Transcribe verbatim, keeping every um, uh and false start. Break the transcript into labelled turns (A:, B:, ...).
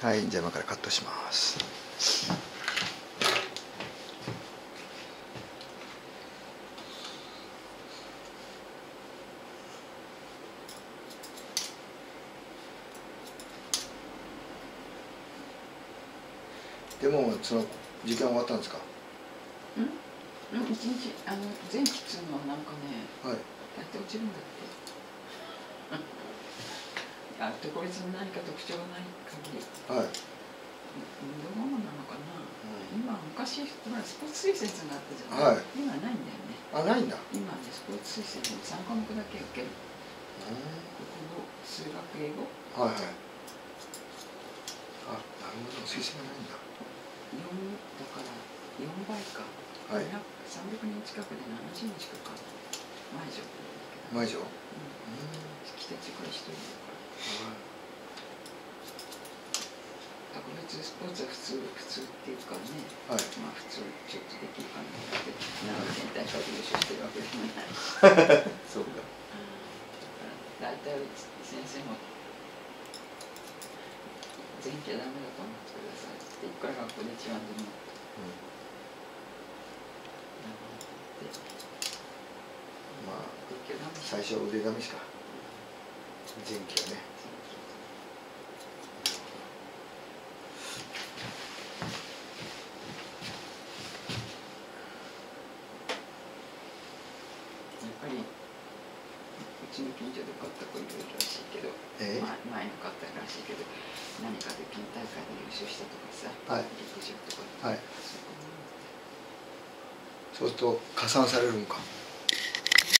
A: はい、じゃあ今からカットします。でもその時間終わったんですか？
B: うん、一日あの前期っつうのはなんかね、
A: はい、
B: やって落ちるんだって。あってこいつに何か特徴がない限り。はい。どうなのかな。うん、今昔ほらスポーツ推薦があったじゃない。はい、今ないんだよね。あ、ないんだ。今ねスポーツ推薦の三科目だけ受ける。国語、数学、英語。はいはい。あ、なるほど、推薦がないんだ。四だから四倍か。はい。三百人近くで七十人近くか。前女。前女。うん。来てこれ一人だから。特別スポーツは普通普通っていうかね。はい。まあ普通ちょっとできるかなって。なので全体会で優勝してるわけでもない。そうか。大体先生も前期はダメだと思ってくださいっていくら学校で一番でも。まあ最初は腕試しか。前期はね。やっぱりうちの近所で買った子いるらしいけど、えー、前の買ったらしいけど、何かで県大会で優勝したとかさ、はい、陸上とか、はい、そうすると加算されるんか。